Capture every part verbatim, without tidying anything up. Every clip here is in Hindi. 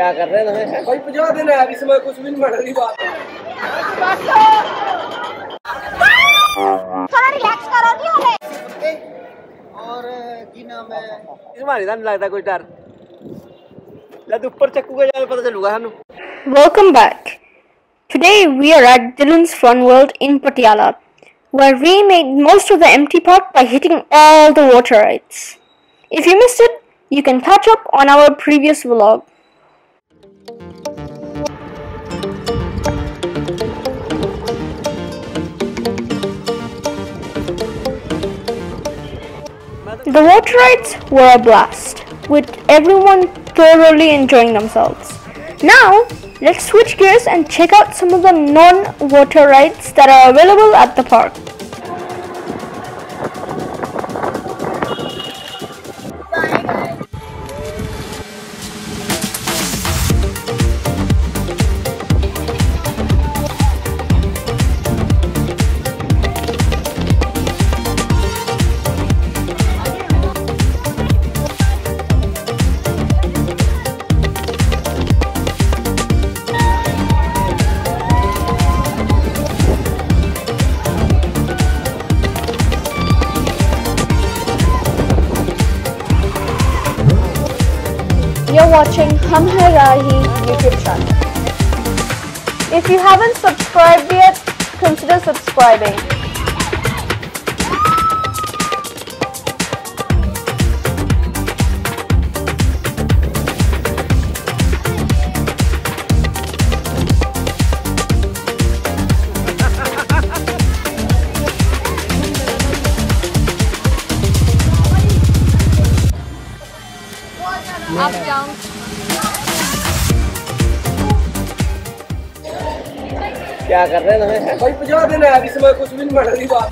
क्या कर रहे हैं भाई? पहुंचा देना है इसमें कुछ भी नहीं बढ़ रही बात। थोड़ा रिलैक्स करो नहीं हमें। और की नाम है तुम्हारी? नहीं लगता कोई डर लद ऊपर चक्कूगा जाके पता चलूगा सानू। Welcome back. Today we are at Dylan's Fun World in Patiala, where we made most of the empty park by hitting all the water rides. If you missed it, you can catch up on our previous vlog. The water rides were a blast, with everyone thoroughly enjoying themselves. Now, let's switch gears and check out some of the non-water rides that are available at the park. You're watching Hum Hai Rahi YouTube channel. If you haven't subscribed yet, consider subscribing. Up down. क्या कर रहे हैं भाई? पहुंचा देना है इसमें कुछ भी नहीं बढ़ रही बात।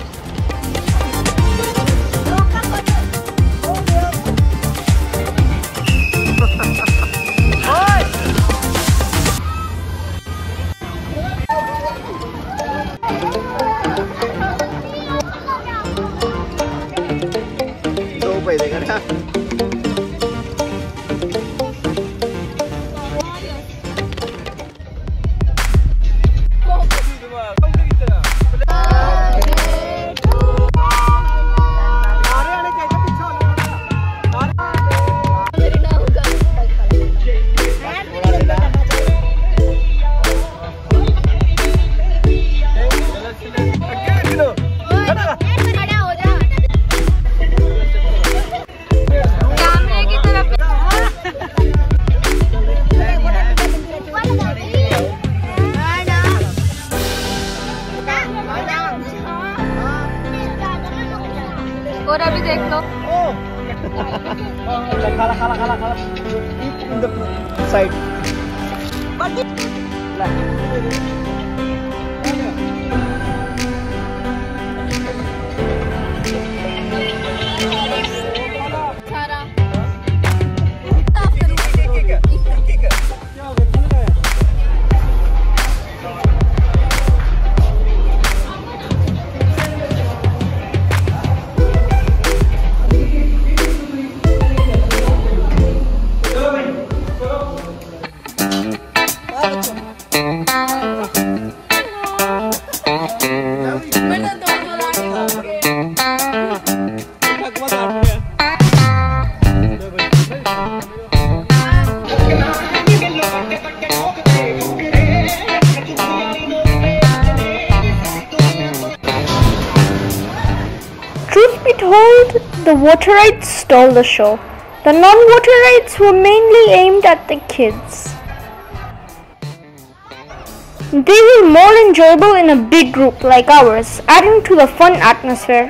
दो पैसे का और अभी देख लो। खाला खाला खाला खाला in the side. Truth be told, the water rides stole the show. The non-water rides were mainly aimed at the kids. They were more enjoyable in a big group like ours, adding to the fun atmosphere.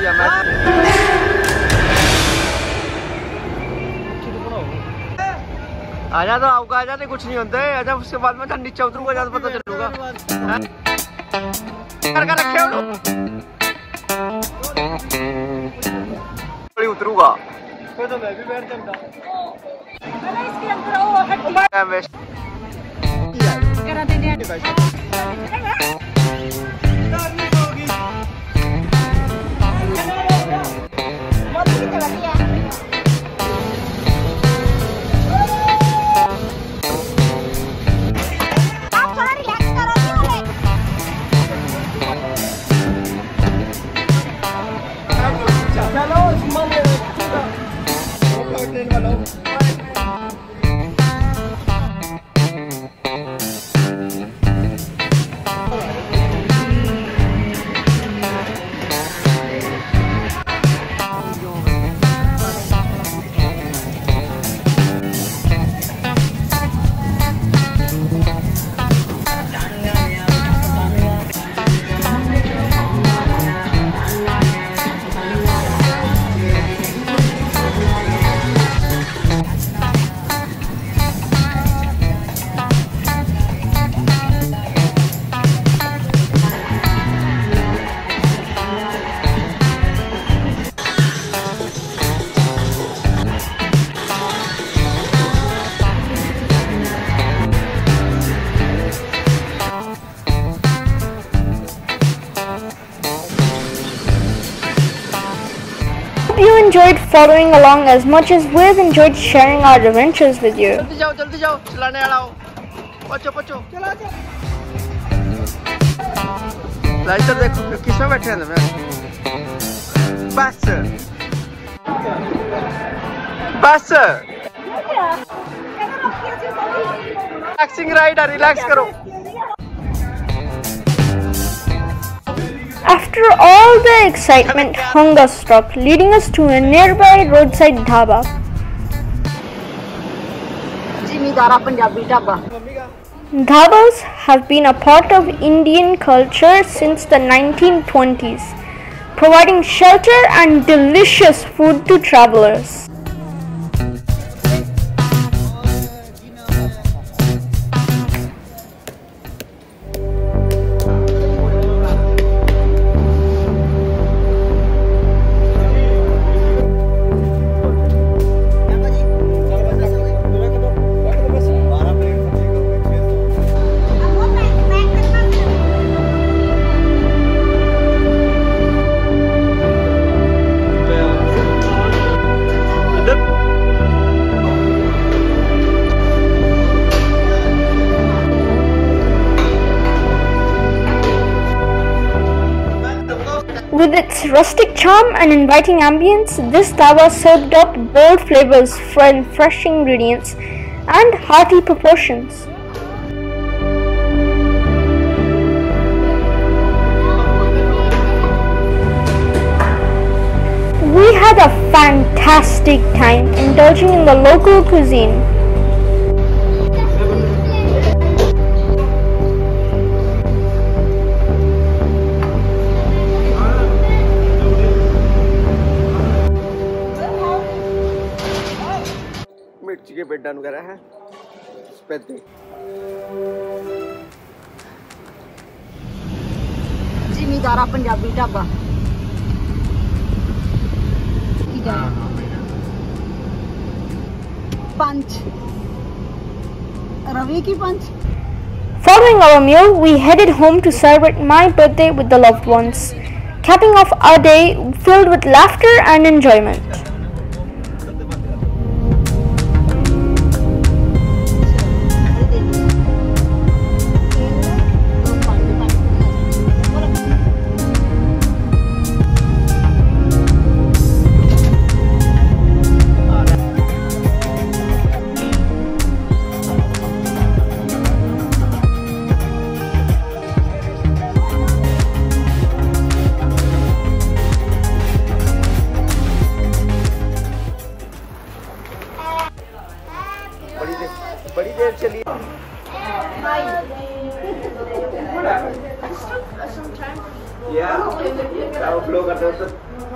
जा मैं आजा तो आऊगा, आजा तो कुछ नहीं होता है, आजा उसके बाद में नीचे उतरूंगा, ज्यादा पता चलूगा करके रखे उतरूंगा तो मैं भी बैठ जाऊंगा। Hope you enjoyed following along as much as we've enjoyed sharing our adventures with you. जल्दी जाओ जल्दी जाओ, चलाने वाला हो, बचो बचो चला चला। लाइटर देखो किसमें बैठे हैं मैं, बस बस रिलैक्सिंग राइड है, रिलैक्स करो। After all the excitement, hunger struck, leading us to a nearby roadside dhaba. Dhabas have been a part of Indian culture since the nineteen twenties, providing shelter and delicious food to travelers. With its rustic charm and inviting ambience, this dhaba served up bold flavors, fresh ingredients, and hearty proportions. We had a fantastic time indulging in the local cuisine. मिर्ची के पेड़ वगैरह है स्पेति जिमीदारा पंजाबी ढाबा पंच रवि की पंच। Following our meal, we headed home to celebrate my birthday with the loved ones, capping off our day filled with laughter and enjoyment. बड़ी देर बड़ी देर चली। या क्या फ्लो करते हो तो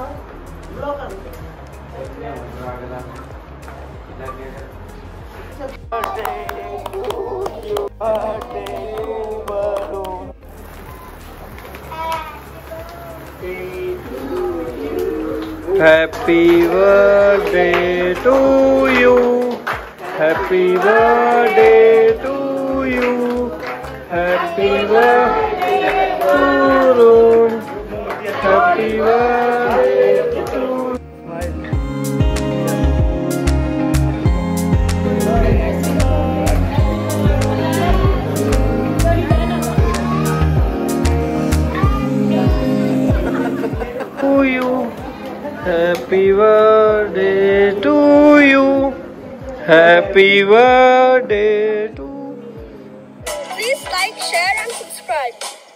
Happy birthday to you. Happy birthday to you. Happy birthday to Ron. Happy birthday to to you. Happy birthday to you. Happy birthday to. Please like, share, and subscribe.